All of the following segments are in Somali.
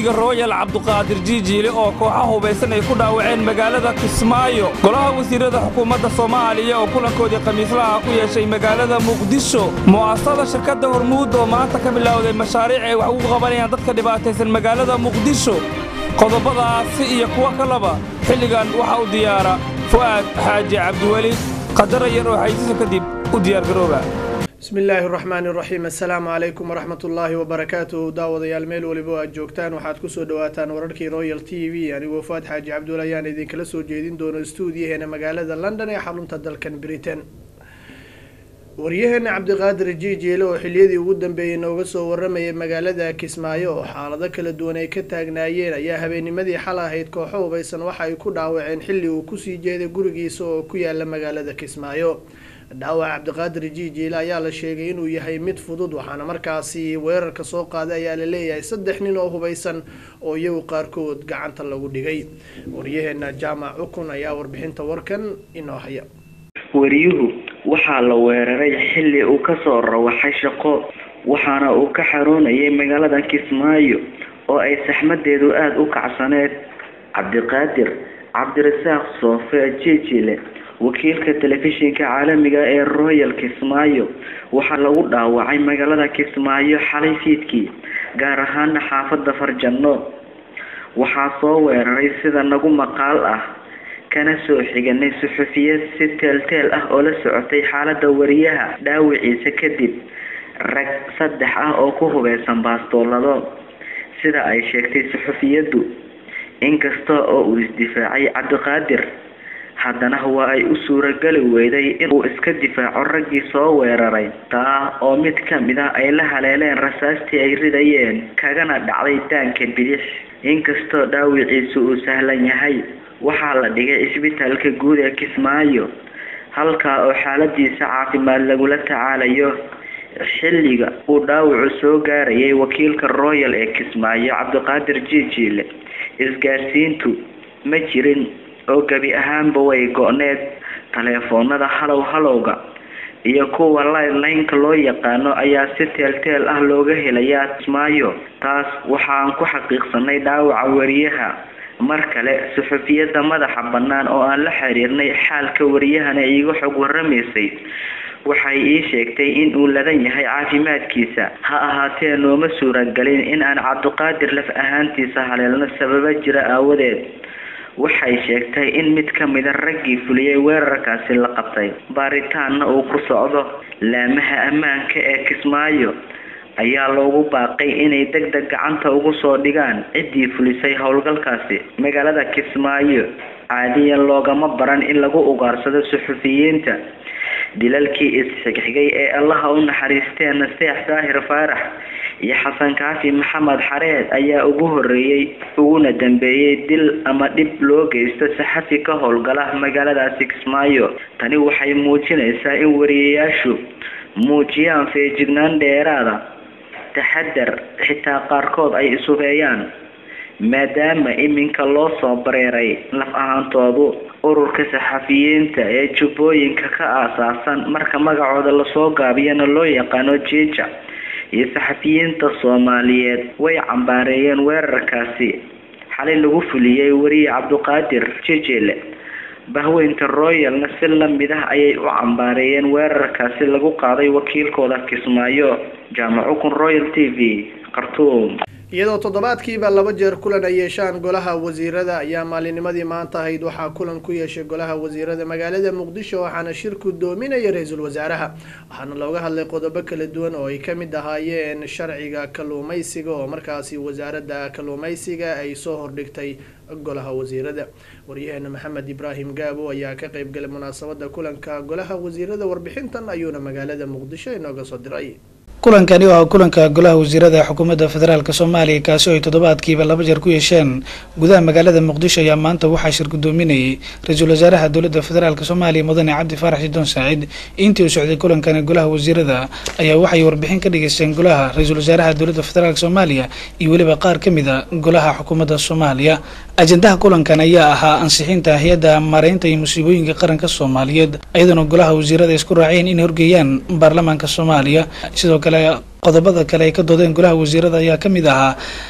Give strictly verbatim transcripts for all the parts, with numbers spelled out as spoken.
weriga Royal Cabdiqaadir Jijiile oo kooxaha hubeysan ay ku dhaawaceen magaalada Kismaayo golaha wasiirada xukuumadda Soomaaliya oo kulankoodii khamiislaha ku yeeshay magaalada Muqdisho mu'aasasada shirkadda Hormuud oo maanta ka bilowday mashaariic ay wax ugu qabanayaan dadka dhibaataysan magaalada Muqdisho qodobadaasi iyo kuwa kalaba xilligan waxa uu diyaara Fuad Xaaji Cabdiwali qadar yar oo hay'adda kadib u diyaar garooba بسم الله الرحمن الرحيم السلام عليكم ورحمة الله وبركاته داود يا الميل ولبوا جوكتان وحد كسو دواتان ورركي رويال تي في يعني وفاد حاج عبد الله يعني ذي كلا سو جيدين دون استوديو هنا مقالة لندن يا حلم تدلكن بريتن وريهن عبد القادر الجيجيلي وحليدي ودن بين وقصو ورمي مقالة كسمايو حالة كلا دوني كتاقنايين يا هبيني مدي حلا هيد كوحو بيسان وحا يكو داوعين حلي وكسي جيدي قرقيسو كويا لمقالة كسمايو دعوة عبد القادر Jijiile ayaa la sheegay inuu yahay mid fudud waxaana markaasi weerarka soo qaaday ayaa la leeyahay saddex nin oo hubeysan oo iyagu qaarkood gacanta lagu dhigay wariyaheena Jaamac Ukun ayaa warbixinta warkan inoo haya wariyuhu waxa la weeraray xilli uu ka soo rawaxay shaqo waxaana uu ka xaroonayay magaalada Kismaayo oo ay saxmadeedu aad u kacsaneed Cabdiqaadir Cabdirasaaq Soofe Jijiile wakiilka telefishinka caalamiga ee Royal Kismaayo waxa lagu dhaawacay magaalada Kismaayo xalay fiidkii gaar ahaan xaafadda Farjanno waxa soo weeraray sida nagu maqaal ah kana soo xiganay suxufiyad si teel-teel ah oo la socotay xaaladda wariyaha dhaawiciisa kadib rag saddex ah oo ku hubeysan baastoolado sida ay sheegtay suxufiyadu inkasta oo uu isdifaacay Cabdiqaadir haddana waa ay u suuragali weyday inuu iska difaaco raggii soo weeraray taa oo mid ka mid ah ay la haleeleen rasaastii ay ridayeen kagana dhacday daanka bidix inkastoo dhaawiciisu uu sahlan yahay waxaa la dhigay isbitaalka guud ee Kismaayo halka oo xaaladiisa caafimaad lagula tacaalayo xilliga uu dhaawacu soo gaarayay wakiilka Royal ee Kismaayo Cabdiqaadir Jijiile isgaarsiintu ma jirin oo gabi ahaanba way go'need telefoonada halow halowga iyo kuwa line-ka loo yaqaano ayaa si teel-teel ah looga helayaa Kismaayo taas waxaan ku xaqiiqsanay dhaawaca wariyaha mar kale suxufiyada madaxa bannaan oo aan la xiriirnay xaalka wariyahana iiga xog waramaysay waxay ii sheegtay in uu ladan yahay caafimaadkiisa ha ahaatee nooma suuragelin in aan Cabdiqaadir laf ahaantiisa haleelno sababa jira aawadeed waxay sheegtay in mid ka mid ah raggii fuliyay weerarkaasi la qabtay baaritaanna uu ku socdo laamaha ammaanka ee Kismaayo ayaa loogu baaqay inay degdeg gacanta ugu soo dhigaan ciddii fulisay howlgalkaasi magaalada Kismaayo caadiyan loogama baran in lagu ugaarsado suxufiyiinta dilalkii isxigxigay ee Allah u naxariistay Naseex Daahir Faarax iyo Xasan Kaafi Maxamed Xareed ayaa ugu horeeyay uguna dambeeyay dil ama dib loo geysto saxafi ka howlgala magaalada Kismaayo tani waxay muujinaysaa in wariyayaashu muujiyaan feejignaan dheeraada taxadar xitaa qaarkood ay isugeeyaan maadaama iminka loo soo bareeray laf ahaantoodu ururka saxafiyiinta ee jubbooyinka ka aasaasan marka magacooda la soo gaabiyana loo yaqaano Jiija iyo saxafiyiinta Soomaaliyeed way cambaareeyeen weerarkaasi xalay lagu fuliyay wariye Cabdiqaadir Jijiile bahweynta Royalna si la mid ah ayay u cambaareeyeen weerarkaasi lagu qaaday wakiilkooda Kismaayo Jaamac Ukun Royal T V Khartoum iyadoo toddobaadkiiba laba jeer kulan ay yeeshaan golaha wasiirada ayaa maalinimadii maanta ahayd waxaa kulan ku yeeshay golaha wasiirada magaalada Muqdisho waxaana shirku doominaya ra'iisul wasaaraha waxaana looga hadlay qodobo kala duwan oo ay ka mid ahaayeen sharciga kalluumaysiga oo markaasi wasaaradda kalluumaysiga ay soo hordhigtay golaha wasiirada wariyaheena Maxamed Ibraahim Gaabo ayaa ka qayb galay munaasabada kulanka golaha wasiirada warbixintan ayuuna magaalada Muqdisho inooga soo diray kulankani waa kulanka golaha wasiirada xukuumadda federaalka Soomaaliya kaasi oo toddobaadkiiba laba jeer ku yeesheen gudaha magaalada Muqdisho ayaa maanta waxaa shir gudoominayay ra'iisul wasaaraha dawladda federaalka Soomaaliya Mudane Cabdi Faarax Shidoon Saacid intii uu socday kulankani golaha wasiirada ayaa waxay warbixin ka dhigaysteen golaha ra'iisul wasaaraha dawladda federaalka Soomaaliya iyo waliba qaar kamid ah golaha xukuumadda Soomaaliya ajendaha kulankan ayaa ahaa ansixinta hay'adda maareynta iyo musiibooyinka qaranka Soomaaliyeed iyadoo golaha wasiirada isku raaceen in horgeeyaan baarlamaanka Soomaaliya sidoo kale qodobada kale ay ka doodeen golaha wasiirada ayaa kamid ahaa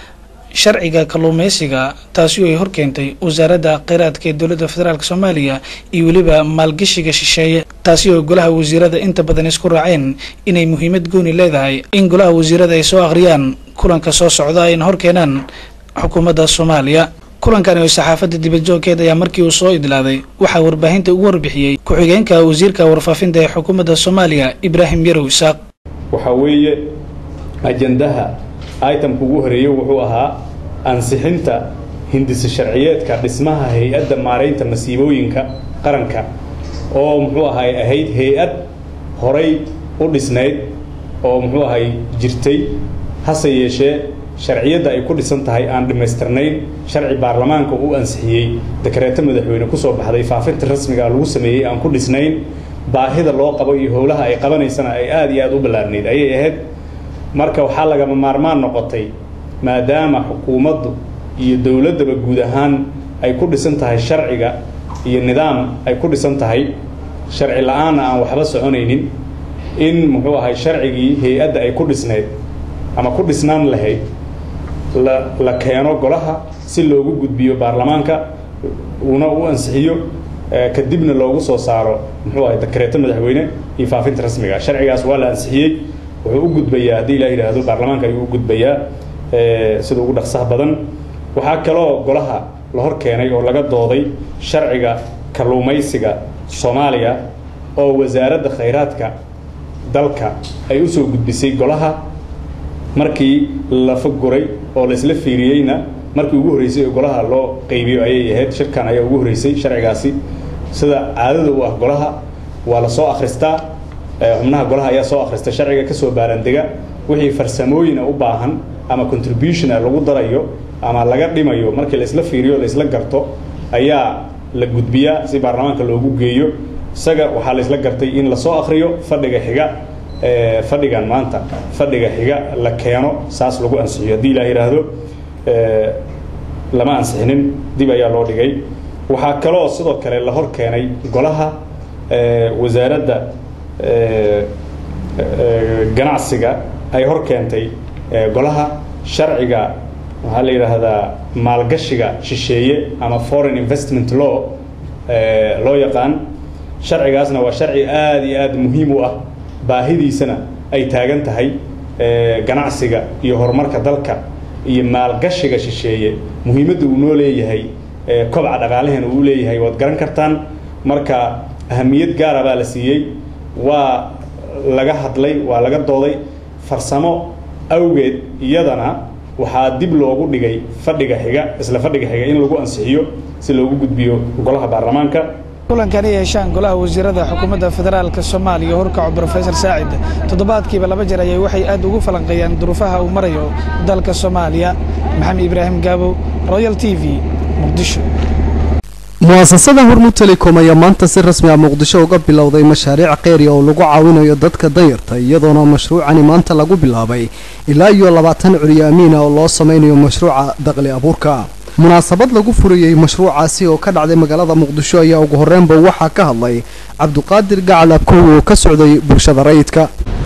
sharciga kalluumeysiga taasi oo ay horkeentay wasaaradda kheyraadka ee dowladda federaalk soomaaliya iyo weliba maalgashiga shisheeye taasi oo golaha wasiirada inta badan isku raaceen inay muhiimad gooni leedahay in golaha wasiirada ay soo akhriyaan kulanka soo socda ayna horkeenaan xukuumadda soomaaliya. kulankani oo saxaafadda dibadjoogkeed ayaa markii uu soo idlaaday waxaa warbaahinta ugu warbixiyey ku-xigeenka wasiirka warfaafinta ee xukuumadda soomaaliya ibraahim yarow isaaq. waxaa weeye ajandaha itemka ugu horeeyey wuxuu ahaa ansixinta hindisa sharciyeedka dhismaha hay-adda maaraynta masiibooyinka qaranka oo muxuu ahay ahayd hay-ad horay u dhisnayd oo muxuu ahay jirtay hase yeeshee sharciyadda ay ku dhisan tahay aan dhammaystirnayn sharci baarlamaanka uu ansixiyey dekreeto madaxweyne ku soo baxday faafinta rasmiga lagu sameeyey aan ku dhisnayn baahida loo qabo iyo howlaha ay qabanaysana ay aad iyo aad u ballaarnayd ayay ahayd. marka waxaa lagama maarmaan noqotay maadaama xukuumaddu iyo dowladdaba guud ahaan ay ku dhisan tahay sharciga iyo nidaam ay ku dhisan tahay sharci la-aanna aan waxba soconaynin in muxuu ahay sharcigii hay-adda ay ku dhisnayd ama ku dhisnaan lahayd la la keeno golaha si loogu gudbiyo baarlamaanka una u ansixiyo kadibna loogu soo saaro muxuu ahay dekreeto madaxweyne iyo faafinta rasmiga. sharcigaas waa la ansixiyey wuxuu u gudbayaa haddii ilaa yidhaahdo baarlamaanka ayuu u gudbayaa sida ugu dhaqsaha badan. waxaa kaloo golaha la hor keenay oo laga dooday sharciga kalluumaysiga soomaaliya oo wasaaradda khayraadka dalka ay u soo gudbisay golaha markii la faguray oo la isla fiiriyeyna markii ugu horreysay oo golaha loo qaybiyo ayay ahayd. shirkan ayaa ugu horreysay. sharcigaasi sida caadada u ah golaha waa la soo akhristaa xubnaha golaha ayaa soo akhrista sharciga ka soo baarandega wixii farsamooyina u baahan ama contribution lagu darayo ama laga dhimayo markii la isla fiiriyo la isla garto ayaa la gudbiyaa si baarlamaanka loogu geeyo. isaga waxaa la isla gartay in la soo akhriyo fadhiga xiga ee fadhigan maanta fadhiga xiga la keeno saas lagu ansixiyo haddii ilaa yiraahdo ee lama ansixinin dib ayaa loo dhigay. waxaa kaloo sidoo kale la hor keenay golaha ee wasaaradda ganacsiga ay hor keentay golaha sharciga waxaa la yiraahdaa maalgashiga shisheeye ama foreign investment law loo yaqaan. sharcigaasna waa sharci aad iyo aad muhiim u ah baahidiisana ay taagan tahay ganacsiga iyo horumarka dalka iyo maalgashiga shisheeye muhiimadda uu noo leeyahay kobca dhaqaalaheena uu leeyahay waad garan kartaan. marka ahamiyad gaara baa la siiyey waa laga hadlay waa laga dooday farsamo awgeed iyadana waxaa dib loogu dhigay fadhiga xiga isla fadhiga xiga in lagu ansixiyo si loogu gudbiyo golaha baarlamaanka. kulankani yeeshaan golaha wasiirada xukuumadda federaalka Soomaaliya horkaco Professor Saacid toddobaadkiiba laba jeer ayay waxay aad ugu falanqeeyaan duruufaha uu marayo dalka Soomaaliya. Maxamed Ibraahim Gaabo, Royal T V, Muqdisho. muasasada Hormuud Telecom ayaa maanta si rasmi ah Muqdisho uga bilowday mashaariic qeyri oo lagu caawinayo dadka danyarta iyadoona mashruucani maanta lagu bilaabay ilaa iyo labaatan curyaamiin oo loo sameynayo mashruuca dakhli abuurka. munaasabad lagu furiyay mashruucaasi oo ka dhacday magaalada Muqdisho ayaa ugu horeynba waxaa ka hadlay Cabduqaadir Gacal Abkow oo ka socday bulshada rayidka.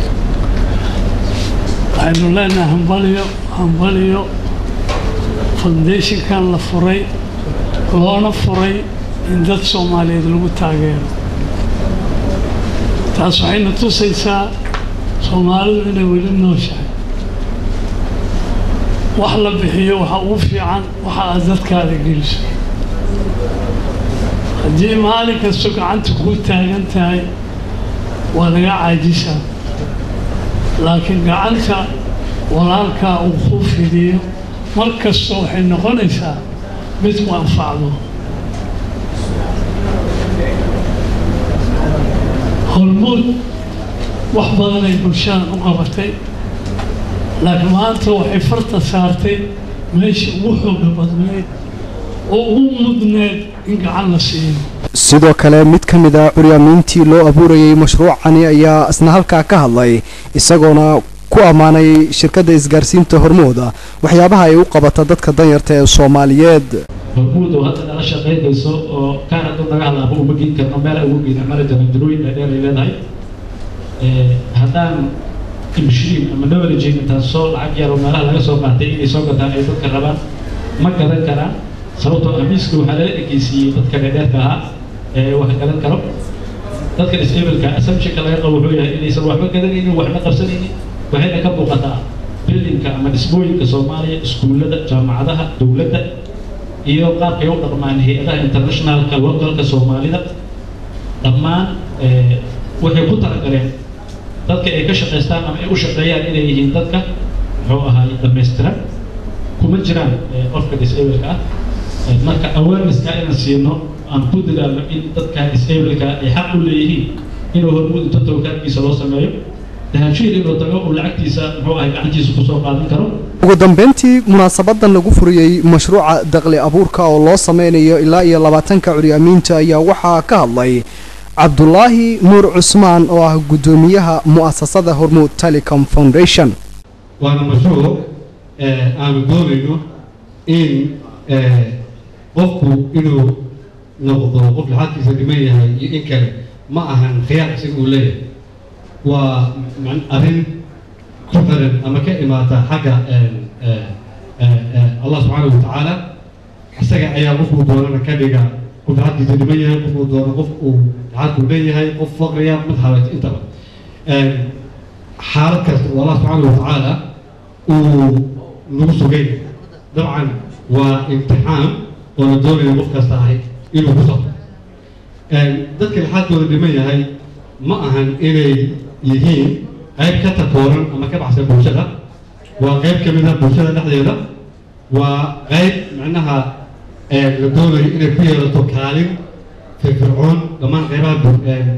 waxaynu leenahay hambaliyo hambaliyo foundation kan la furay loona furay in dad Soomaaliyeed lagu taageero. taas waxayna tusaysaa Soomaalidu inay weli nooshahay. wax la bixiyo waxa ugu fiican waxa aad dadkaada geliso. haddii maalin kasta gacanta ku taagan tahay waa laga caajisaa laakiin gacanta walaalkaa uu ku fidiyo mar kasta waxay noqonaysaa mid ku anfacdo. Hormuud wax badan ay bulshada u qabatay laakiin maanta waxay farta saartay meeshii ugu xooga badnayd oo ugu mudneed in gacan la siiyo. sidoo kale mid ka mid ah curyaamiintii loo abuurayay mashruucani ayaa isna halkaa ka hadlay isagoona ku amaanay shirkadda isgaarsiinta Hormuud waxyaabaha ay u qabato dadka danyarta ee Soomaaliyeed. Hormuud oo hadda la shaqeynayso oo kaana dad naga hadlaabo uma geyn karno meel ugu geyn mara jaran jarooyin dheer ay leedahay. ee haddaan imshiin ama knowledge intaasoo lacag yar oo meelaha laga soo qaatay inay soo gataan ay dadka rabaan ma gadan karaan sababtoo ah miiska waxaa lala ekeysiiyey dadka dheedheerka ahaa ee wax gadan karo dadka disableka assumptionka laga qabo wuxuu yahay inaysan waxba gadanaynin waxna qabsanaynin waxayna ka muuqataa buildingka ama dhismooyinka Soomaaliya iskuulada jaamacadaha dawladda iyo qaabkay u dhaqmaan hay'adaha internationalka localka Soomaalida dhammaan waxay ku talagaleen dadka ay ka shaqeystaan ama ay u shaqeeyaan inay yihiin dadka wuxuu ahaa dhammaystiran kuma jiraan qofka disableka ah marka awareness-ka inaan siino aan ku dadaalno in dadka disableka ay xaq u leeyihiin inuu hormuud inta tawkaadkiisa loo sameeyo dahaashiir inuu tago uu lacagtiisa muxuu ahay gacantiisa ku soo qaadan karo ugu dambeyntii munaasabadan lagu furiyey mashruuca dakhli abuurka oo loo sameynayo ilaa iyo labaatanka curyaamiinta ayaa waxaa ka hadlay cabdulaahi nuur cusmaan oo ah guddoomiyaha mu'asasada hormuud telecom foundation waana mashruuc aanu doonayno in qofku inuu noqdo qof lacagtiisa dhiman yahay iyo in kale ma ahan khiyaar isaga uu leeyahay waa arrin ku xiran ama ka imaata xagga allah subxaanahu watacaala isaga ayaa qofkuu doonana ka dhiga qof lacagtiisa dhiman yahay qofkuu doono qof uu lacagku leeyahay qof faqriya mid habeeto intaba xaalad kasta oo allah subxaanahu watacaala uu nagu sugay dabcan waa imtixaan oo la doonayo qof kasta ahay inuu ku sabto dadka lacagtooda dhiman yahay ma ahan inay yihiin qayb ka takooran ama ka baxsan bulshada waa qayb ka mid ah bulshada dhexdeeda waa qayb macnaha la doonayo inay ku yeelato kaalin firfircoon dhammaan qaybaha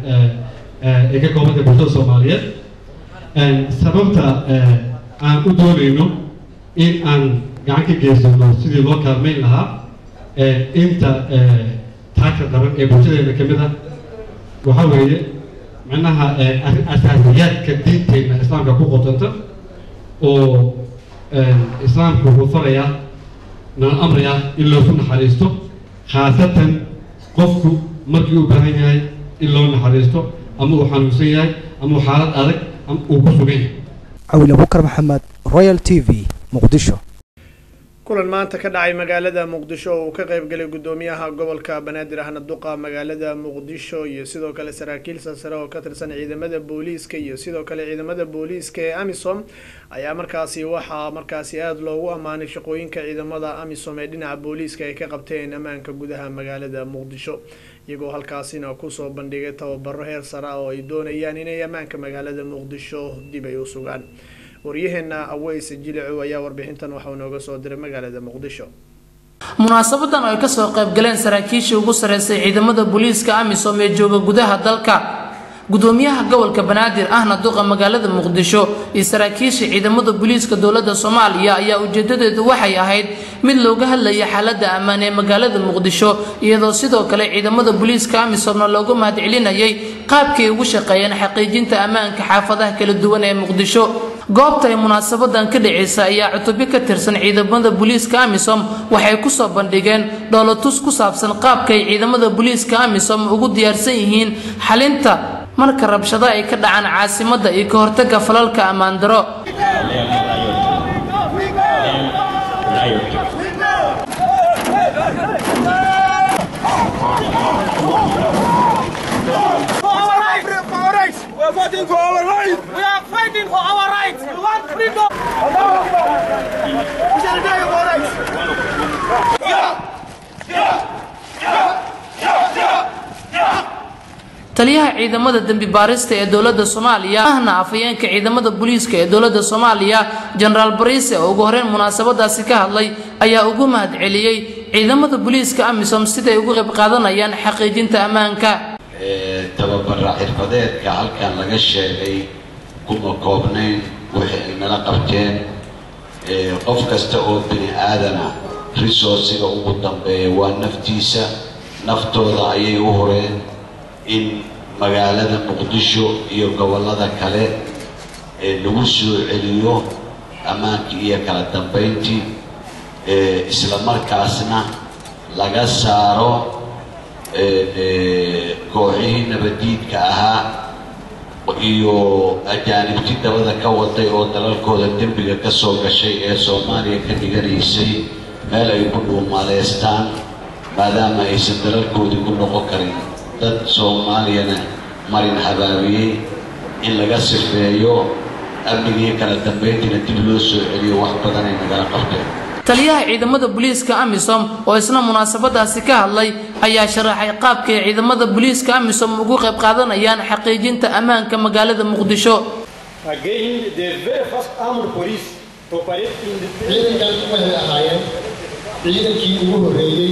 ee ka koobanta bulshada Soomaaliyeed sababta aan u doonayno in aan gacan ka geysano sidii loo kaalmayn lahaa inta taagta daran ee bulshadeena ka mid ah waxaa weeye macnaha asaasiyaadka diinteena islaamka ku qotanta oo islaamku wuxuu farayaa nala amrayaa in loogu naxariisto khaasatan qofku markii uu baahan yahay in loo naxariisto ama uu xanuunsan yahay ama uu xaalad adag uu ku sugan yahay cawil abukar maxamed royal t v muqdisho kulan maanta ka dhacay magaalada muqdisho oo uu ka qayb galay gudoomiyaha gobolka banaadir ahna duqa magaalada muqdisho iyo sidoo kale saraakiil sare oo ka tirsan ciidamada booliiska iyo sidoo kale ciidamada booliiska ee amisom ayaa markaasi waxaa markaasi aad loogu amaanay shaqooyinka ciidamada amisom ee dhinaca booliiska ay ka qabteen ammaanka gudaha magaalada muqdisho iyagoo halkaasina kusoo bandhigay tababaro heer sare oo ay doonayaan inay ammaanka magaalada muqdisho dib ay u sugaan waryaheena Aways Jilicu ayaa warbixintan waxa uu nooga soo diray magaalada Muqdisho munaasabadan ay ka soo qayb galeen saraakiisha ugu sareysay ciidamada booliiska amisom ee jooga gudaha dalka gudoomiyaha gobolka banaadir ahna duqa magaalada muqdisho iyo saraakiisha ciidamada booliiska dawladda Soomaaliya ayaa ujeedadeedu waxay ahayd mid looga hadlayo xaaladda ammaan ee magaalada muqdisho iyadoo sidoo kale ciidamada booliiska amisom looga mahadcelinayay qaabkay ugu shaqeeyeen xaqiijinta ammaanka xaafadaha kala duwan ee muqdisho goobta ay munaasabadan ka dhacaysa ayaa cutubyo ka tirsan ciidamada booliiska amisom waxay ku soo bandhigeen dowlatus ku saabsan qaabkay ciidamada booliiska amisom ugu diyaarsan yihiin xalinta marka rabshado ay ka dhacaan caasimadda iyo ka hortagga falalka ammaan daro We are fighting for our rights. We are fighting for our rights. We want freedom. We shall die for our rights. Yeah, yeah, yeah, yeah, yeah. taliyaha ciidamada dambi baarista ee dawladda Soomaaliya ahna afayeenka ciidamada booliiska ee dawladda Soomaaliya General Bariise oo ugu horeen munaasabadaasi ka hadlay ayaa ugu mahadceliyay ciidamada booliiska amisom sida ay uga qayb qaadanayaan xaqiijinta ammaanka tababara xirfadeedka halkan laga sheegay kuma koobnayn wixii ay nala qabteen qof kasta oo bini aadana resource-ga ugu dambeeya waa naftiisa naftooda ayay u horeen in magaalada muqdisho iyo gobolada kale ee lagu soo celiyo ammaankii iyo kala dambeyntii isla markaasna laga saaro kooxihii nabadiidka ahaa iyo ajaanibti dabada ka waday oo dalalkooda dembiga ka soo gashay ee Soomaaliya ka dhiganaysay meel ay ku dhuumaaleystaan maadaama aysan dalalkoodii ku noqon karin dad Soomaaliyana marin habaabiyey in laga sifeeyo amnigii kala dambeyntiina dib loo soo celiyo wax badan ay nagala qabteen. taliyaha ciidamada booliiska AMISOM oo isna munaasabadaasi ka hadlay ayaa sharaxay qaabka ciidamada booliiska AMISOM ugu qayb qaadanayaan xaqiijinta ammaanka magaalada Muqdisho. Again, the very first armed police to operate in the ciidankan waxay ahaayeen ciidankii ugu horeeyay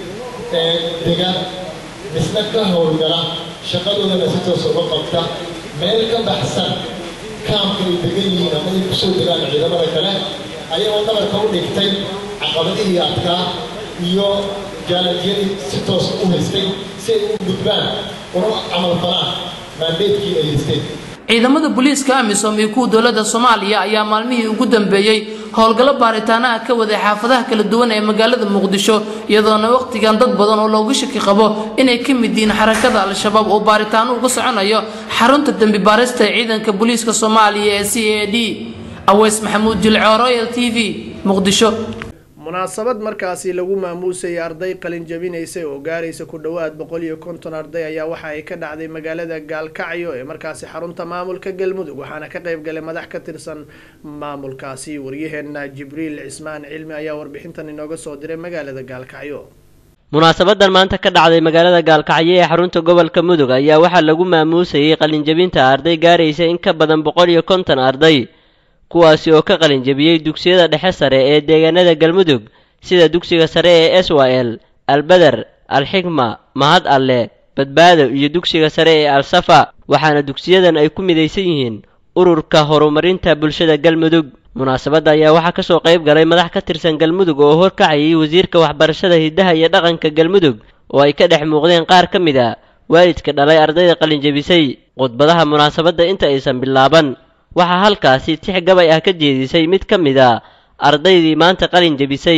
ee deegaan isla ka howlgala shaqadoodana si toos uga qabta meel ka baxsan kaamka ay degan yihiin ama ay kusoo degaan ciidamada kale ayagoo dhabarka u dhigtay caqabadihii adkaa iyo jaalajyadii si toos u haystay si ay u gudbaan una camal falaan maandeedkii ay haysteen. ciidamada booliiska AMISOM iyo kuwa dowladda Soomaaliya ayaa maalmihii ugu dambeeyay howlgalo baaritaanaha ka waday xaafadaha kala duwan ee magaalada Muqdisho iyadoona waqtigan dad badan oo looga shaki qabo inay ka mid yihiin xarakada Al-Shabaab oo baaritaano uga soconayo xarunta dambi baarista ee ciidanka booliiska Soomaaliya ee C A D. Aweys Maxamuud Jilco, Royal T V, Muqdisho. munaasabad markaasi lagu maamuusay arday qalin jabinaysay oo gaaraysa ku dhawaad boqol iyo konton arday ayaa waxa ay ka dhacday magaalada Gaalkacyo ee markaasi xarunta maamulka Galmudug waxaana ka qayb galay madax ka tirsan maamulkaasi. waryaheena Jibriil Cismaan Cilmi ayaa warbixintan inooga soo diray magaalada Gaalkacyo. munaasabadan maanta ka dhacday magaalada Gaalkacyo ee xarunta gobolka Mudug ayaa waxa lagu maamuusay qalin jabinta arday gaaraysa in ka badan boqol iyo konton arday kuwaasi oo ka qalin jabiyay dugsiyada dhexe sare ee deegaanada Galmudug sida dugsiga sare ee S Y L, Albadar, Alxigma, Mahad Alle, Badbaado iyo dugsiga sare ee Al-Safa waxaana dugsiyadan ay ku midaysan yihiin ururka horumarinta bulshada Galmudug. munaasabada ayaa waxa ka soo qayb galay madax ka tirsan Galmudug oo horkacayay wasiirka waxbarashada hidaha iyo dhaqanka Galmudug oo ay ka dhex muuqdeen qaar ka mid ah waalidka dhalay ardayda qalin jabisay. khudbadaha munaasabada inta aysan bilaaban waxaa halkaasi tix gabay ah ka jeedisay mid ka mid ah ardaydii maanta qalin jabisay.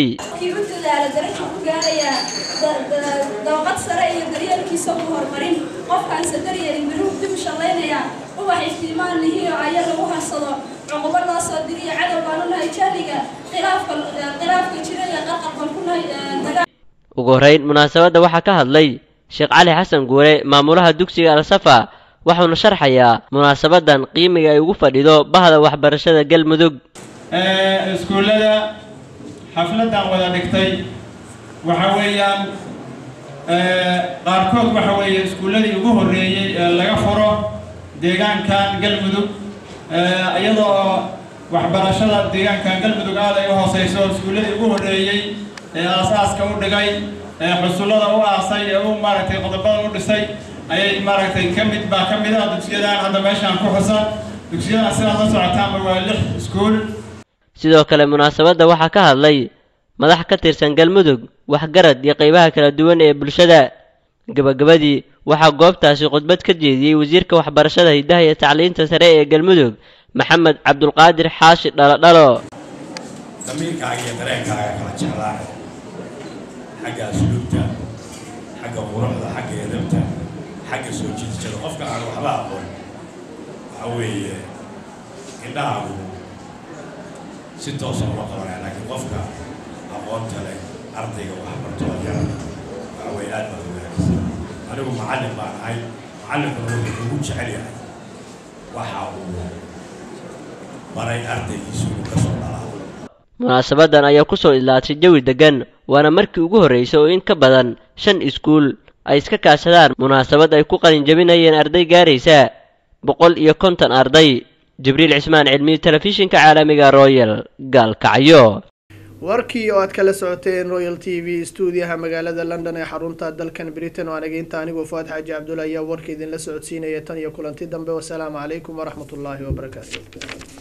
dawqad sare iyo daryeelkiisa ugu horumarin qofkaan sadaryeelin biruub dib u shaqaynaya ubax iftiimaan lihiyo aya lagu harsado cuqubo loo soo diriyo cadow baan u nahay jahliga khilaafka khilaafka jira iyo qarqarban ku nahay dagaal. ugu horeyn munaasabada waxaa ka hadlay Sheekh Cali Xasan Guure maamulaha dugsiga Al-Safa waxaanu sharxayaa munaasabadan qiimiga ay ugu fadhido bahda waxbarashada Galmudug. ee iskuulada xafladan wada dhigtay waxa weeyaan ee qaarkood waxa weeye iskuuladii ugu horeeyay ee laga furo deegaankan Galmudug ee iyadoo waxbarashada deegaankan Galmudug aad ay u hooseyso iskuuladii ugu horeeyay ee aasaaska u dhigay ee xusulada u aasay ee u maaragtay qodobada u dhisay ayay maaragtay kamid baa kamid ah dugsiyadan hadda meeshaan ku xusan dugsiyada sidaas la socotaan waa lix iskuul. sidoo kale munaasabada waxaa ka hadlay madax ka tirsan Galmudug waxgarad iyo qaybaha kala duwan ee bulshada. gabagabadii waxaa goobtaasi khudbad ka jeediyay wasiirka waxbarashada hidaha iyo tacliinta sare ee Galmudug Maxamed Cabdulqaadir Xaashi Dhaladhalo. damiirkaaga iyo dareenkaaga kala jeclaa xagga asluubta xagga quruxda xagga edebta xagga soo jiidashada qofka aan waxba aqoon waxa weeye indhahaagu si toos ah uma qabanaya laakiin qofka aqoonta leh ardayga waxbartoo yara waxa weeye aad baa wanaagsan. anigu macallin baan ahay macallinkuna wuxuu ugu jecel yahay waxa uu baray ardaygiisu inuu ka soo dhalaa. munaasabadan ayaa ku soo ilaatay jawi degan waana markii ugu horeysay oo in ka badan shan iskuul ay iska kaashadaan munaasabad ay ku qalin jabinayeen arday gaaraysa boqol iyo konton arday. Jibriil Cismaan Cilmi, telefishinka caalamiga Royal, Gaalkacyo. warkii oo aad kala socoteen Royal T V stuudiyaha magaalada London ee xarunta dalkan Britain oo anaga inta anigu Fuad Xaaji Cabdulla ayaa warkii idin la socodsiinaya tan iyo kulanti dambe. wassalaamu calaykum waraxmatullaahi wabarakaatuh.